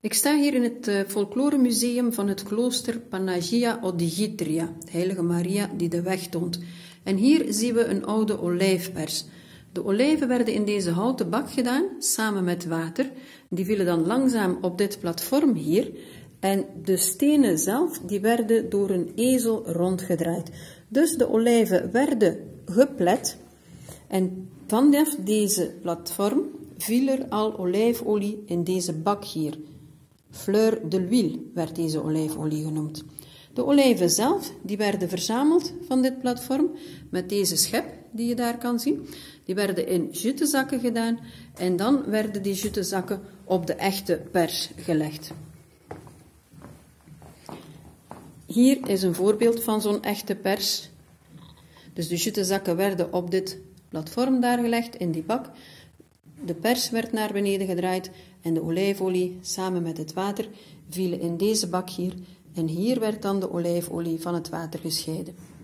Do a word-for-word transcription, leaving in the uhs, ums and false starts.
Ik sta hier in het uh, folkloremuseum van het klooster Panagia Odigitria, de heilige Maria die de weg toont. En hier zien we een oude olijfpers. De olijven werden in deze houten bak gedaan, samen met water. Die vielen dan langzaam op dit platform hier. En de stenen zelf, die werden door een ezel rondgedraaid. Dus de olijven werden geplet. En vanaf deze platform viel er al olijfolie in deze bak hier. Fleur de l'huile werd deze olijfolie genoemd. De olijven zelf, die werden verzameld van dit platform met deze schep die je daar kan zien. Die werden in jutezakken gedaan en dan werden die jutezakken op de echte pers gelegd. Hier is een voorbeeld van zo'n echte pers. Dus de jutezakken werden op dit platform daar gelegd in die bak. De pers werd naar beneden gedraaid en de olijfolie samen met het water vielen in deze bak hier. En hier werd dan de olijfolie van het water gescheiden.